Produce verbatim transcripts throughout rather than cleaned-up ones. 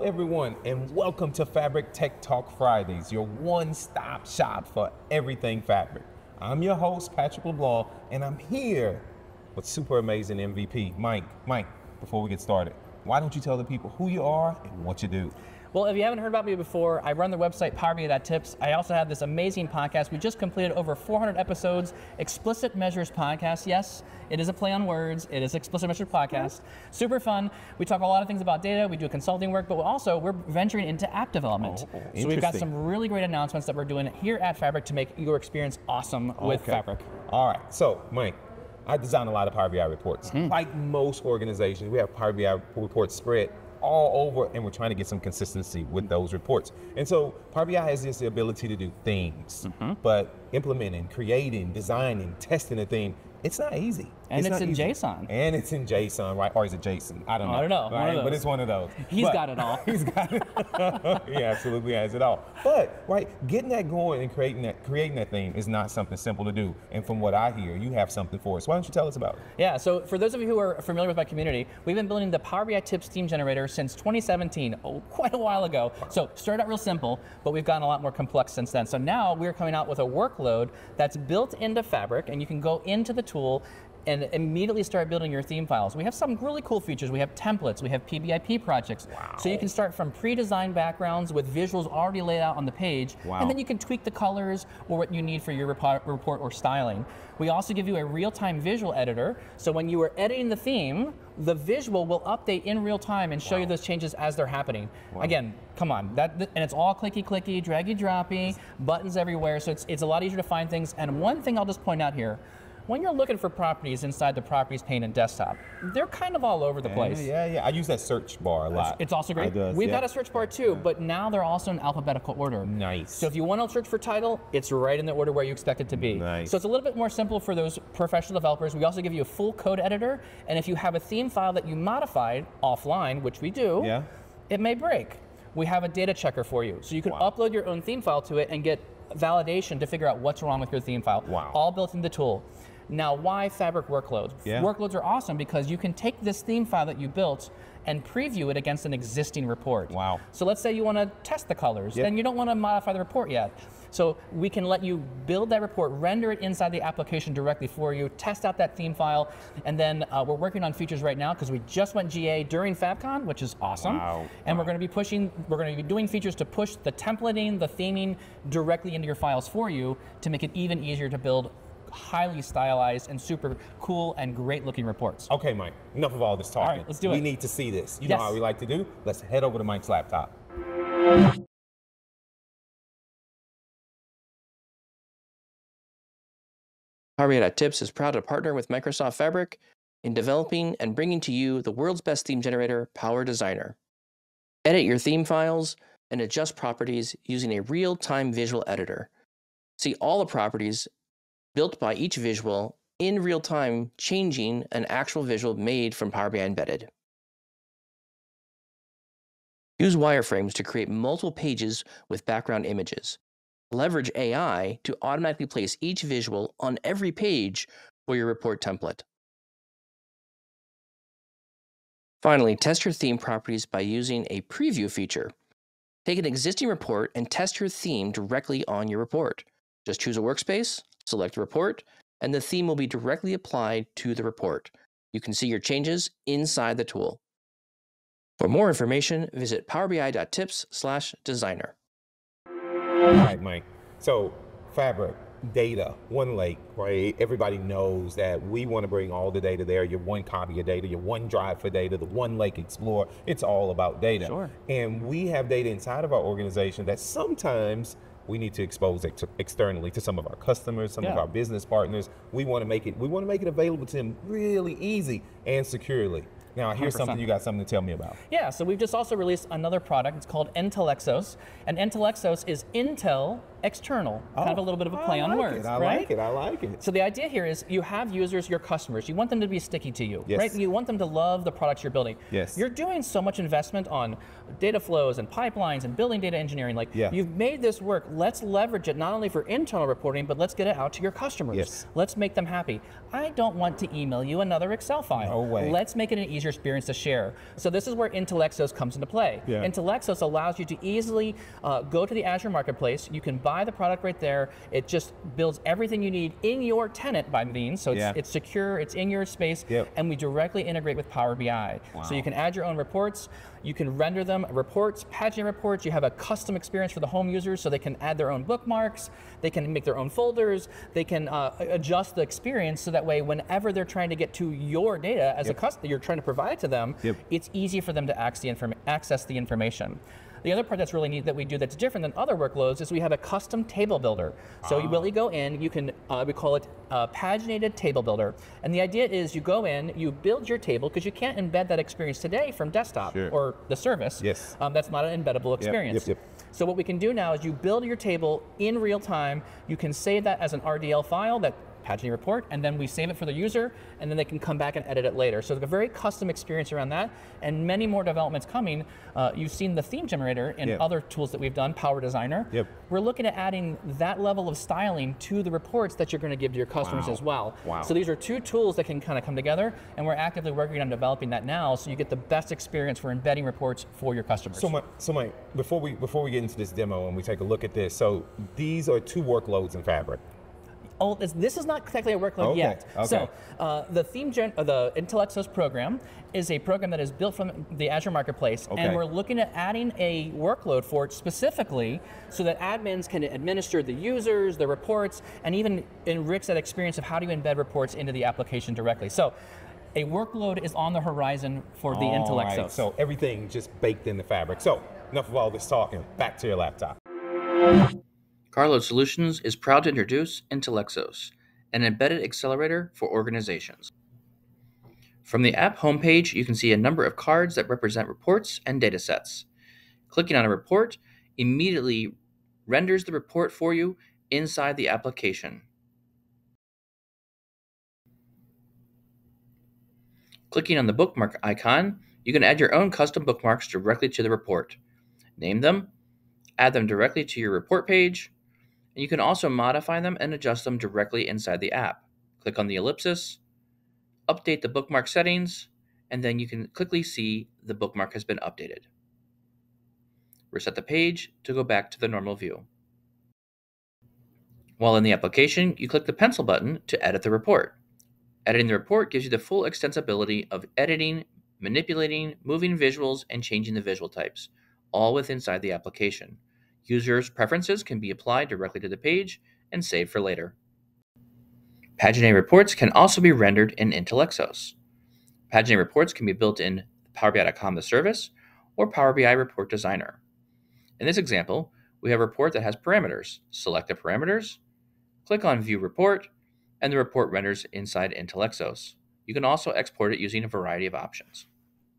everyone, and welcome to Fabric Tech Talk Fridays, your one-stop shop for everything Fabric. I'm your host, Patrick LeBlanc, and I'm here with super amazing M V P, Mike. Mike, before we get started, why don't you tell the people who you are and what you do? Well, if you haven't heard about me before, I run the website Power B I Tips. I also have this amazing podcast. We just completed over four hundred episodes, Explicit Measures Podcast. Yes, it is a play on words. It is Explicit Measures Podcast. Super fun. We talk a lot of things about data. We do consulting work, but also we're venturing into app development. Oh, so we've got some really great announcements that we're doing here at Fabric to make your experience awesome with Okay. Fabric. All right, so Mike, I design a lot of Power B I reports. Mm-hmm. Like most organizations, we have Power B I reports spread all over, and we're trying to get some consistency with those reports. And so Power B I has this ability to do things, Mm-hmm. but implementing, creating, designing, testing a theme, it's not easy. And it's not in easy. JSON. And it's in JSON, right? Or is it JSON? I don't know. I don't know. One Right? of But those. it's one of those. He's But- got it all. He's got it. He absolutely has it all. But right, getting that going and creating that creating that theme is not something simple to do. And from what I hear, you have something for us. Why don't you tell us about it? Yeah, so for those of you who are familiar with my community, we've been building the Power B I Tips theme generator since twenty seventeen, oh, quite a while ago. So started out real simple, but we've gotten a lot more complex since then. So now we're coming out with a workload that's built into Fabric, and you can go into the tool and immediately start building your theme files. We have some really cool features. We have templates, we have P B I P projects. Wow. So you can start from pre-designed backgrounds with visuals already laid out on the page, Wow. and then you can tweak the colors or what you need for your report, report or styling. We also give you a real-time visual editor, so when you are editing the theme, the visual will update in real time and show Wow. you those changes as they're happening. Wow. Again, come on, that and it's all clicky clicky, draggy droppy, buttons everywhere, so it's, it's a lot easier to find things. And one thing I'll just point out here, when you're looking for properties inside the properties pane in desktop, they're kind of all over the place. Yeah, yeah, yeah. I use that search bar a lot. It's also great. I does, We've yeah. got a search bar too, but now they're also in alphabetical order. Nice. So if you want to search for title, it's right in the order where you expect it to be. Nice. So it's a little bit more simple for those professional developers. We also give you a full code editor, and if you have a theme file that you modified offline, which we do, Yeah. it may break. We have a data checker for you. So you can Wow. upload your own theme file to it and get validation to figure out what's wrong with your theme file. Wow. All built in the tool. Now, why Fabric workloads? Yeah. Workloads are awesome because you can take this theme file that you built and preview it against an existing report. Wow. So let's say you want to test the colors, Yep. and you don't want to modify the report yet. So we can let you build that report, render it inside the application directly for you, test out that theme file, and then uh, we're working on features right now because we just went G A during FabCon, which is awesome. Wow. And Wow. we're going to be pushing, we're going to be doing features to push the templating, the theming directly into your files for you to make it even easier to build highly stylized and super cool and great looking reports. Okay, Mike, enough of all this talking. All right, let's do We it. need to see this. You Yes. know how we like to do? Let's head over to Mike's laptop. Power B I Tips is proud to partner with Microsoft Fabric in developing and bringing to you the world's best theme generator, Power Designer. Edit your theme files and adjust properties using a real-time visual editor. See all the properties built by each visual in real time, changing an actual visual made from Power B I Embedded. Use wireframes to create multiple pages with background images. Leverage A I to automatically place each visual on every page for your report template. Finally, test your theme properties by using a preview feature. Take an existing report and test your theme directly on your report. Just choose a workspace, select report, and the theme will be directly applied to the report. You can see your changes inside the tool. For more information, visit powerbi.tips slash designer. All right, Mike. So, Fabric, data, one lake, right? Everybody knows that we want to bring all the data there. Your one copy of data, your one drive for data, the one lake explorer. It's all about data. Sure. And we have data inside of our organization that sometimes we need to expose ex externally to some of our customers, some of Yeah. our business partners. We want to make it. We want to make it available to them really easy and securely. Now, here's one hundred percent. something you got something to tell me about. Yeah, so we've just also released another product. It's called Intellexos. And Intellexos is Intel external, Oh, kind of a little bit of a play I on like words, it. I right? like it. I like it. So the idea here is you have users, your customers. You want them to be sticky to you, Yes. right? You want them to love the products you're building. Yes. You're doing so much investment on data flows and pipelines and building data engineering. Like, Yeah. you've made this work. Let's leverage it not only for internal reporting, but let's get it out to your customers. Yes. Let's make them happy. I don't want to email you another Excel file. No way. Let's make it an easier experience to share. So this is where Intellexos comes into play. Yeah. Intellexos allows you to easily uh, go to the Azure Marketplace. You can buy the product right there. It just builds everything you need in your tenant by means. So it's, Yeah. it's secure, it's in your space, Yep. and we directly integrate with Power B I. So Wow. you can add your own reports, you can render them reports, paginated reports. You have a custom experience for the home users so they can add their own bookmarks, they can make their own folders, they can uh, adjust the experience so that way whenever they're trying to get to your data as Yep. a customer, you're trying to provide to them, Yep. it's easy for them to access the, inform access the information. The other part that's really neat that we do that's different than other workloads is we have a custom table builder. So you really go in, you can, uh, we call it a paginated table builder. And the idea is you go in, you build your table, because you can't embed that experience today from desktop Sure. or the service. Yes. Um, that's not an embeddable experience. yep, So what we can do now is you build your table in real time. You can save that as an R D L file, that paginated report, and then we save it for the user, and then they can come back and edit it later. So it's a very custom experience around that, and many more developments coming. Uh, you've seen the theme generator and Yep. other tools that we've done, Power Designer. Yep. We're looking at adding that level of styling to the reports that you're going to give to your customers Wow. as well. Wow. So these are two tools that can kind of come together, and we're actively working on developing that now, so you get the best experience for embedding reports for your customers. So, Mike, so Mike, before we before we get into this demo and we take a look at this, so these are two workloads in Fabric. Oh, this, this is not technically a workload Okay, yet. okay. So uh, the theme gen, uh, the Intellexos program is a program that is built from the Azure Marketplace, Okay. and we're looking at adding a workload for it specifically so that admins can administer the users, the reports, and even enrich that experience of how do you embed reports into the application directly. So a workload is on the horizon for the All Intellexos. right, so everything just baked in the Fabric. So enough of all this talking. Back to your laptop. Carload Solutions is proud to introduce Intellexos, an embedded accelerator for organizations. From the app homepage, you can see a number of cards that represent reports and datasets. Clicking on a report immediately renders the report for you inside the application. Clicking on the bookmark icon, you can add your own custom bookmarks directly to the report. Name them, add them directly to your report page, and you can also modify them and adjust them directly inside the app. Click on the ellipsis, update the bookmark settings, and then you can quickly see the bookmark has been updated. Reset the page to go back to the normal view. While in the application, you click the pencil button to edit the report. Editing the report gives you the full extensibility of editing, manipulating, moving visuals, and changing the visual types, all within inside the application. Users' preferences can be applied directly to the page and saved for later. Paginated reports can also be rendered in Intellexos. Paginated reports can be built in Power B I dot com the service or Power B I Report Designer. In this example, we have a report that has parameters. Select the parameters, click on View Report, and the report renders inside Intellexos. You can also export it using a variety of options.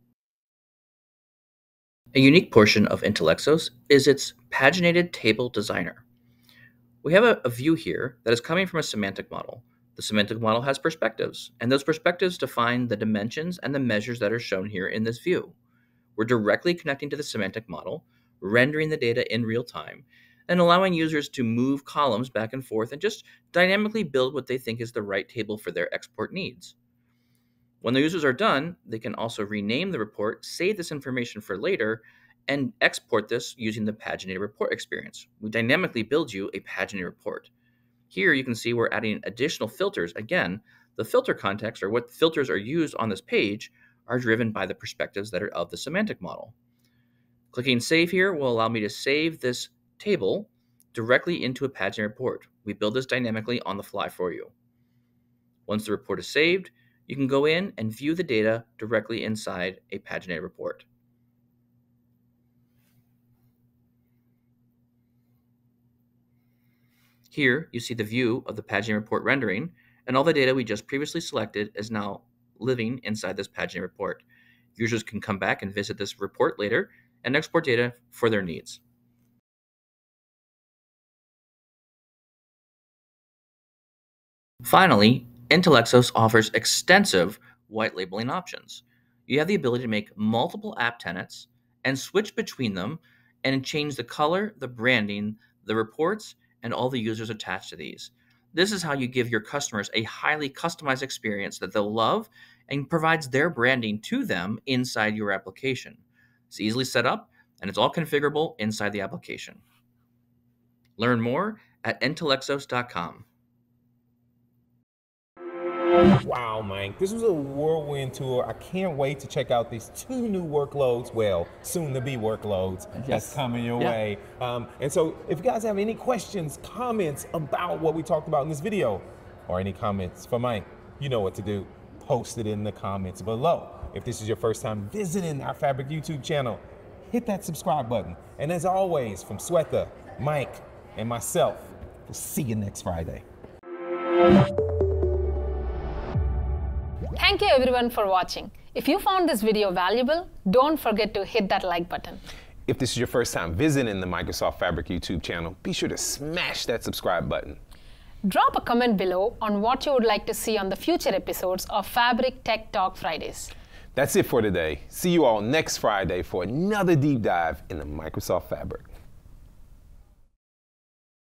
A unique portion of Intellexos is its paginated table designer. We have a, a view here that is coming from a semantic model. The semantic model has perspectives, and those perspectives define the dimensions and the measures that are shown here in this view. We're directly connecting to the semantic model, rendering the data in real time, and allowing users to move columns back and forth and just dynamically build what they think is the right table for their export needs. When the users are done, they can also rename the report, save this information for later, and export this using the paginated report experience. We dynamically build you a paginated report. Here you can see we're adding additional filters. Again, the filter context, or what filters are used on this page, are driven by the perspectives that are of the semantic model. Clicking Save here will allow me to save this table directly into a paginated report. We build this dynamically on the fly for you. Once the report is saved, you can go in and view the data directly inside a paginated report. Here, you see the view of the paginated report rendering, and all the data we just previously selected is now living inside this paginated report. Users can come back and visit this report later and export data for their needs. Finally, Intellexos offers extensive white labeling options. You have the ability to make multiple app tenants and switch between them and change the color, the branding, the reports, and all the users attached to these. This is how you give your customers a highly customized experience that they'll love and provides their branding to them inside your application. It's easily set up and it's all configurable inside the application. Learn more at intellexos dot com. Wow, Mike, this was a whirlwind tour. I can't wait to check out these two new workloads, well, soon to be workloads Yes. that's coming your Yeah. way. Um, and so if you guys have any questions, comments about what we talked about in this video, or any comments for Mike, you know what to do. Post it in the comments below. If this is your first time visiting our Fabric YouTube channel, hit that subscribe button. And as always, from Swetha, Mike, and myself, we'll see you next Friday. Thank you everyone for watching. If you found this video valuable, don't forget to hit that like button. If this is your first time visiting the Microsoft Fabric YouTube channel, be sure to smash that subscribe button. Drop a comment below on what you would like to see on the future episodes of Fabric Tech Talk Fridays. That's it for today. See you all next Friday for another deep dive in the Microsoft Fabric.